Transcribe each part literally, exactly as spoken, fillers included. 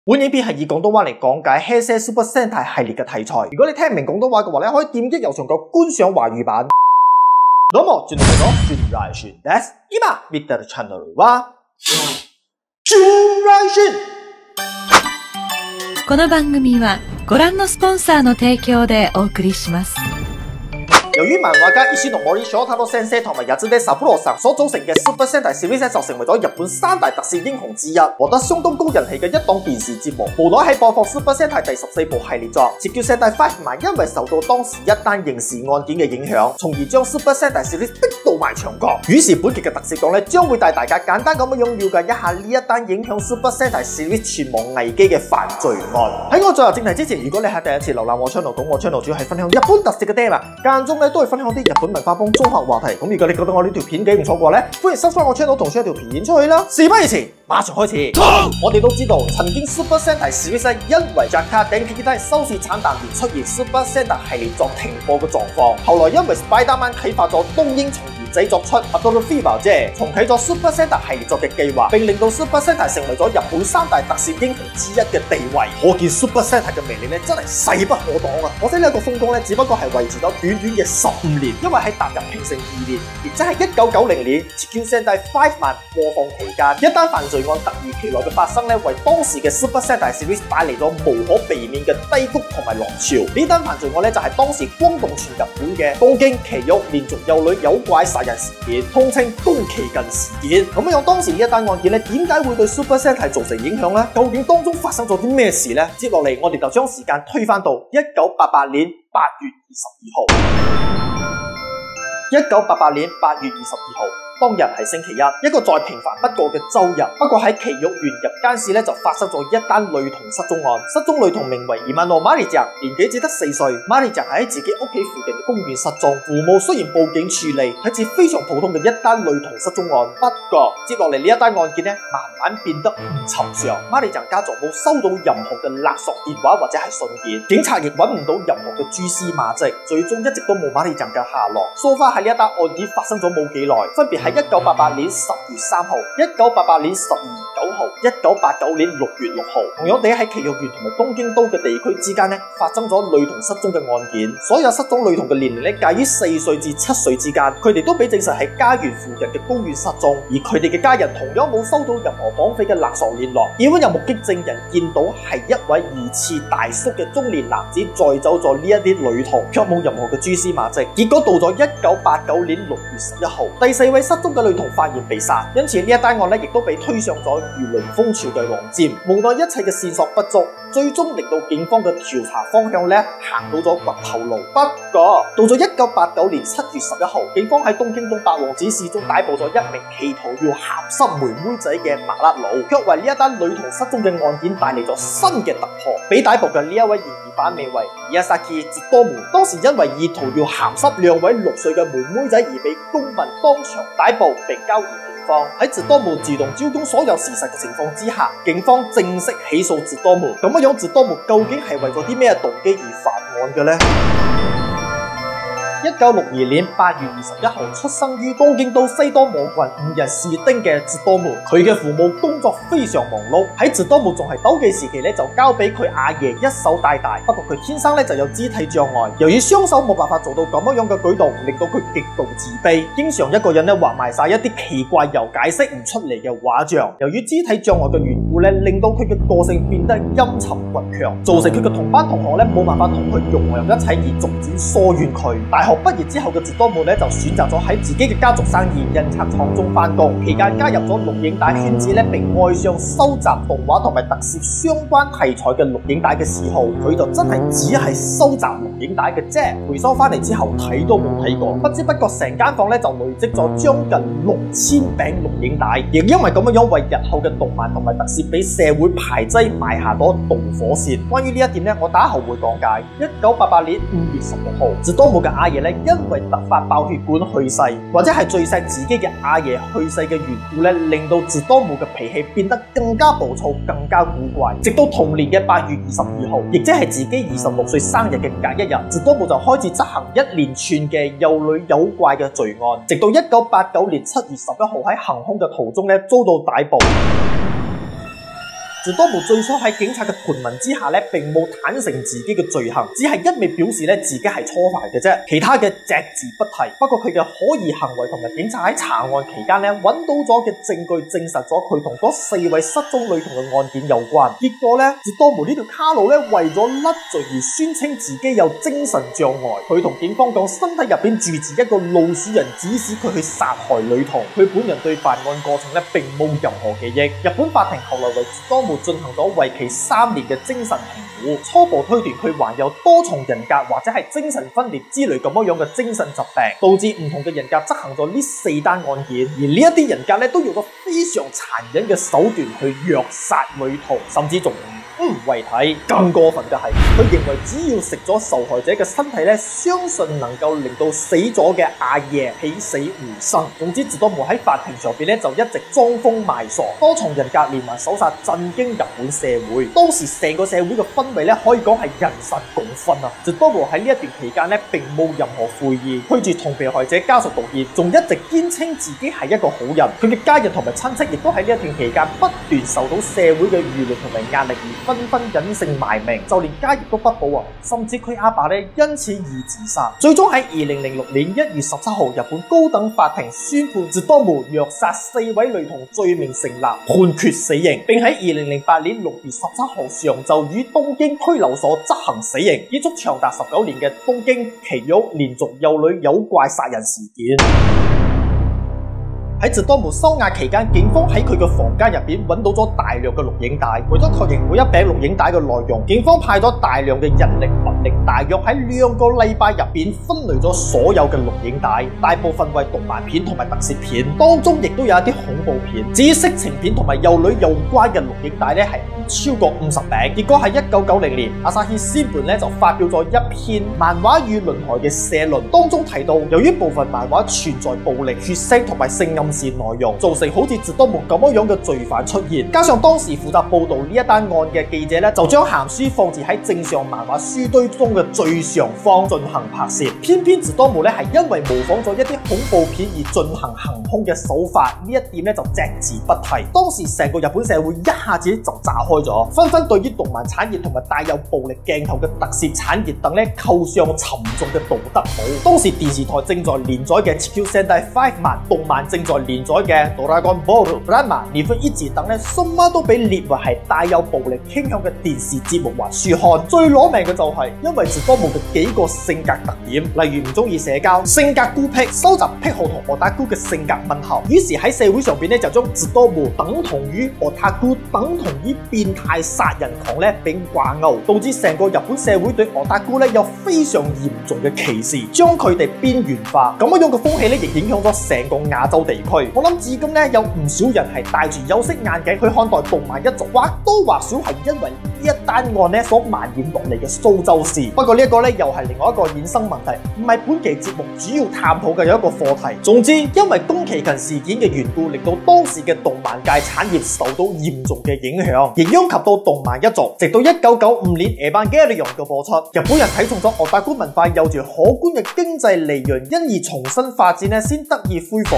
本影片係以廣東話嚟講解黑色 Super Sentai 系列嘅題材。如果你聽唔明廣東話嘅話咧，可以點擊右上角觀賞華語版。どうも、準備の準來旬です。今見てるチャンネルは準来旬。 この番組はご覧のスポンサーの提供でお送りします。 由於漫畫家伊斯諾摩里小太郎先生同埋日子的薩布羅桑所組成嘅 Super Sentai Series 就成為咗日本三大特攝英雄之一，獲得相當高人氣嘅一檔電視節目。無奈喺播放 Super Sentai 第十四部系列作，接叫 Sentai Five Man，因為受到當時一單刑事案件嘅影響，從而將 Super Sentai Series 逼到埋牆角。於是本期嘅特攝講咧，將會帶大家簡單咁樣了解一下呢一單影響 Super Sentai Series 存亡危機嘅犯罪案。喺我進入正題之前，如果你係第一次瀏覽我 channel， 咁我 channel 主要係分享日本特攝嘅 tema， 間中咧都會分享啲日本文化幫綜合話題。咁如果你覺得我呢條片幾唔錯嘅話咧，歡迎 subscribe 我 channel 同 share 條片出去啦。事不宜遲，馬上開始。我哋都知道，曾經 Super Sentai Series 因為 Jakka Denki 收視慘淡而出現 Super Sentai 系列作停播嘅狀況。後來因為 Spider-Man 啟發咗東英從而製作出 Adult Fever 啫，重啟咗 Super Sentai 系列作嘅計劃，並令到 Super Sentai 成為咗日本三大特攝英雄之一嘅地位。可見 Super Sentai 嘅魅力咧真係勢不可擋啊！可惜呢一個風光咧，只不過係維持咗短短嘅十五年，因為喺踏入平成二年，亦即係一九九零年，叫 Sentai Five Man 播放期間，一單犯罪案突如其來嘅發生咧，為當時嘅 Super Sentai Series 帶嚟咗無可避免嘅低谷同埋浪潮。呢單犯罪案咧就係當時轟動全日本嘅東京埼玉連續幼女誘拐殺人事件，通稱宮崎駿事件。咁樣當時呢一單案件咧，點解會對 Super Sentai 造成影響呢？究竟當中發生咗啲咩事呢？接落嚟我哋就將時間推返到一九八八年八月二十二號。一九八八年八月二十二號。當日係星期一，一個再平凡不過嘅周日。不過喺埼玉縣入間市咧就發生咗一單女童失蹤案。失蹤女童名為伊萬諾瑪莉醬，年紀只得四歲。瑪莉醬喺自己屋企附近嘅公園失蹤，父母雖然報警處理，睇似非常普通嘅一單女童失蹤案。不過接落嚟呢一單案件咧，慢慢變得唔尋常。瑪莉醬家族冇收到任何嘅勒索電話或者係信件，警察亦揾唔到任何嘅蛛絲馬跡，最終一直都冇瑪莉醬嘅下落。so far喺呢一單案件發生咗冇幾耐，分別係一九八八年十月三號、一九八八年十二月九號、一九八九年六月六號，同樣地喺埼玉縣同埋東京都嘅地區之間咧，發生咗女童失蹤嘅案件。所有失蹤女童嘅年齡咧介於四歲至七歲之間，佢哋都被證實喺家園附近嘅公園失蹤，而佢哋嘅家人同樣冇收到任何綁匪嘅勒索聯絡。如果有目擊證人見到係一位疑似大叔嘅中年男子載走咗呢一啲女童，卻冇任何嘅蛛絲馬跡。結果到咗一九八九年六月十一號，第四位失蹤嘅女童發現被殺，因此呢一單案咧亦都被推上咗輿論風潮嘅浪尖。無奈一切嘅線索不足，最終令到警方嘅調查方向咧行到咗掘頭路。不過到咗一九八九年七月十一號，警方喺東京東八王子市中逮捕咗一名企圖要鹹濕妹妹仔嘅麻甩佬，卻為呢一單女童失蹤嘅案件帶嚟咗新嘅突破。被逮捕嘅呢一位嫌疑犯名為Miyazaki Tsutomu，當時因為意圖要鹹濕兩位六歲嘅妹妹仔而被公民當場逮捕並交予警方。喺Tsutomu自動招供所有事實嘅情況之下，警方正式起訴Tsutomu。咁樣Tsutomu究竟係為咗啲咩動機而犯案嘅呢？一九六二年八月二十一號出生於東京都西多摩郡五日市町嘅Tsutomu，佢嘅父母工作非常忙碌，喺Tsutomu仲係斗技時期咧就交俾佢阿爺一手帶大。不過佢天生咧就有肢體障礙，由於雙手冇辦法做到咁樣樣嘅舉動，令到佢極度自卑，經常一個人咧畫埋晒一啲奇怪又解釋唔出嚟嘅畫像。由於肢體障礙嘅緣故咧，令到佢嘅個性變得陰沉倔強，造成佢嘅同班同學咧冇辦法同佢融入一齊，而逐漸疏遠佢。大學畢業之後嘅Tsutomu咧就選擇咗喺自己嘅家族生意印刷廠中翻工，期間加入咗錄影帶圈子咧，並愛上收集動畫同埋特攝相關題材嘅錄影帶嘅時候，佢就真係只係收集錄影帶嘅啫，回收翻嚟之後睇都冇睇過。不知不覺成間房咧就累積咗將近六千餅錄影帶，亦因為咁樣樣為日後嘅動漫同埋特攝俾社會排擠埋下咗導火線。關於呢一點咧，我打後會講解。一九八八年五月十六號，Tsutomu嘅阿爺咧因為突發爆血管去世，或者係最錫自己嘅阿爺去世嘅緣故咧，令到Tsutomu嘅脾氣變得更加暴躁，更加古怪。直到同年嘅八月二十二號，亦即係自己二十六歲生日嘅隔一日，Tsutomu就開始執行一連串嘅幼女誘拐嘅罪案，直到一九八九年七月十一號喺行兇嘅途中咧遭到逮捕。 直多姆最初喺警察嘅盤問之下咧，並冇坦承自己嘅罪行，只係一味表示咧自己係初犯嘅啫，其他嘅隻字不提。不過佢嘅可疑行為同埋警察喺查案期間咧揾到咗嘅證據，證實咗佢同嗰四位失蹤女童嘅案件有關。結果咧，直多姆呢條卡路咧為咗甩罪而宣稱自己有精神障礙，佢同警方講身體入邊住住一個老鼠人，指使佢去殺害女童。佢本人對犯案過程咧並冇任何記憶。日本法庭後來為直多姆進行咗為期三年嘅精神評估，初步推斷佢患有多重人格或者係精神分裂之類咁樣樣嘅精神疾病，導致唔同嘅人格執行咗呢四單案件。而呢一啲人格咧都用咗非常殘忍嘅手段去虐殺女童，甚至仲唔遺體。更過分嘅係，佢認為只要食咗受害者嘅身體咧，相信能夠令到死咗嘅阿爺起死回生。總之，直多姆喺法庭上邊咧就一直裝瘋賣傻，多重人格連環手殺震驚日本社會。當時成個社會嘅氛圍咧可以講係人神共憤啊！直多姆喺呢一段期間咧並冇任何悔意，拒絕同被害者家屬道歉，仲一直堅稱自己係一個好人。佢嘅家人同埋親戚亦都喺呢一段期間不斷受到社會嘅輿論同埋壓力而紛紛隱姓埋名，就連家業都不保啊！甚至佢阿爸咧因此而自殺。最終喺二零零六年一月十七號，日本高等法庭宣判直多姆虐殺四位女童罪名成立，判決死刑，並喺二零零八年六月十七號上晝於東京拘留所執行死刑，結束長達十九年嘅東京奇玉連續幼女誘拐殺人事件。喺直多姆收押期間，警方喺佢嘅房間入邊揾到咗大量嘅錄影帶。為咗確認每一餅錄影帶嘅內容，警方派咗大量嘅人力物力，大約喺兩個禮拜入邊分類咗所有嘅錄影帶，大部分為動漫片同埋特攝片，當中亦都有一啲恐怖片。至於色情片同埋幼女有關嘅錄影帶咧，係唔超過五十餅。結果喺一九九零年，阿薩希新聞咧就發表咗一篇漫畫與輪海嘅社論，當中提到，由於部分漫畫存在暴力、血腥同埋性暗示內容，造成好似直多姆咁樣嘅罪犯出現。加上當時負責報道呢一單案嘅記者咧，就將鹹書放置喺正常漫畫書堆中嘅最上方進行拍攝。偏偏直多姆咧係因為模仿咗一啲恐怖片而進行行兇嘅手法，呢一點咧就隻字不提。當時成個日本社會一下子就炸開咗，紛紛對於動漫產業同埋帶有暴力鏡頭嘅特攝產業等咧扣上沉重嘅道德帽。當時電視台正在連載嘅《地球戦隊五萬》，動漫正在連載嘅《ドラゴンボール》、《ランマ》、《年份一字》等咧，什麼都被列為係帶有暴力傾向嘅電視節目或書刊。最攞命嘅就係，因為直多姆嘅幾個性格特點，例如唔中意社交、性格孤僻、收集癖好同オタク嘅性格吻合，於是喺社會上邊咧就將直多姆等同於オタク，等同於變態殺人狂咧並掛鈎，導致成個日本社會對オタク咧有非常嚴重嘅歧視，將佢哋邊緣化。咁樣嘅風氣咧亦影響咗成個亞洲地區。我諗至今咧有唔少人係戴住有色眼鏡去看待動漫一族，或多或少係因為呢一單案咧所蔓延落嚟嘅蘇州市。不過呢一個咧又係另外一個衍生問題，唔係本期節目主要探討嘅一個課題。總之，因為宮崎勤事件嘅緣故，令到當時嘅動漫界產業受到嚴重嘅影響，亦殃及到動漫一族。直到一九九五年《Evangelion》嘅播出，日本人睇中咗オタク文化有住可觀嘅經濟利潤，因而重新發展咧，先得以恢復。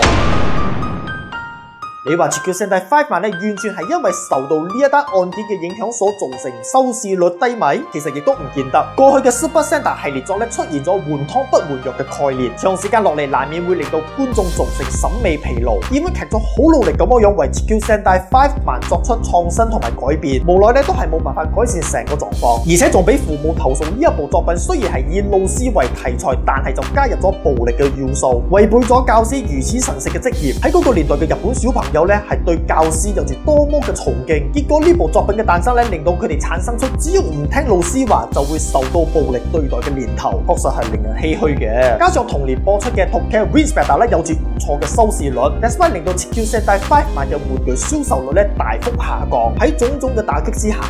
你話《地球戦隊五萬》咧，完全係因為受到呢一單案件嘅影響所造成收視率低迷，其實亦都唔見得。過去嘅 Super Sentai 系列作咧出現咗換湯不換藥嘅概念，長時間落嚟難免會令到觀眾造成審美疲勞。日本劇組好努力咁樣為《地球戦隊五萬》作出創新同埋改變，無奈咧都係冇辦法改善成個狀況，而且仲俾父母投訴呢一部作品雖然係以老師為題材，但係就加入咗暴力嘅要素，違背咗教師如此神聖嘅職業。喺嗰個年代嘅日本小朋友有咧係對教師有住多麼嘅崇敬，結果呢部作品嘅誕生咧，令到佢哋產生出只要唔聽老師話就會受到暴力對待嘅念頭，確實係令人唏噓嘅。加上同年播出嘅《Tokyo Revengers》咧有住唔錯嘅收視率，但係令到《地球戦隊五萬》嘅玩具銷售率咧大幅下降。喺種種嘅打擊之下，宮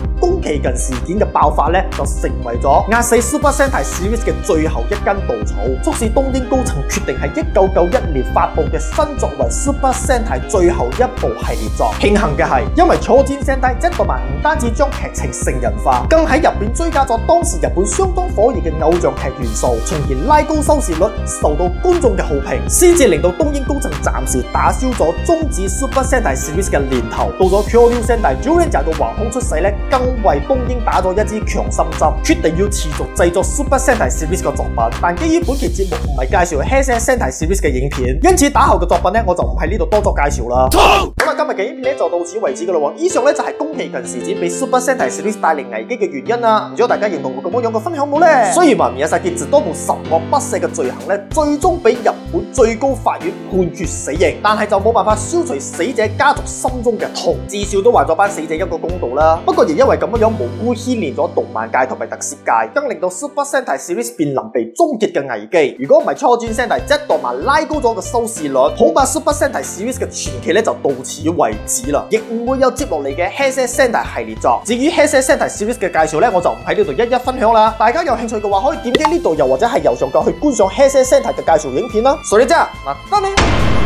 崎近事件嘅爆發咧，就成為咗壓死 Super Sentai Series 嘅最後一根稻草，促使東英高層決定喺一九九一年發布嘅新作為 Super Sentai 最後一部系列作。慶幸嘅係，因為超戰 Sentai Z 動漫唔單止將劇情成人化，更喺入邊追加咗當時日本相當火熱嘅偶像劇元素，從而拉高收視率，受到觀眾嘅好評，先至令到東英高層暫時打消咗終止 Super Sentai Series 嘅念頭。到咗 Kyoryu Sentai Juren 就到橫空出世咧，更為東英打咗一支強心針，決定要持續製作 Super Sentai Series 嘅作品。但基於本期節目唔係介紹 Heisei Sentai Series 嘅影片，因此打後嘅作品咧，我就唔喺呢度多作介紹啦。咁啊，今日嘅影片咧就到此為止噶啦喎。以上咧就係宮崎近事件俾 Super Sentai Series 帶嚟危機嘅原因啦。唔知道大家認同我咁樣嘅分享冇咧？雖然話宮崎傑多部十惡不赦嘅罪行咧，最終俾日本最高法院判決死刑，但係就冇辦法消除死者家族心中嘅痛，至少都還咗班死者一個公道啦。不過亦因為咁樣無辜牽連咗動漫界同埋特攝界，更令到 Super Sentai Series 面臨被終結嘅危機。如果唔係初轉 Sentai Z 動漫拉高咗個收視率，恐怕 Super Sentai Series 嘅傳奇咧就到此為止啦，亦唔會有接落嚟嘅 Heisei Sentai 系列作。至於 Heisei Sentai Series 嘅介紹咧，我就唔喺呢度一一分享啦。大家有興趣嘅話，可以點擊呢度，又或者係右上角去觀賞 Heisei Sentai 嘅介紹影片啦。所以啫，嗱，得你。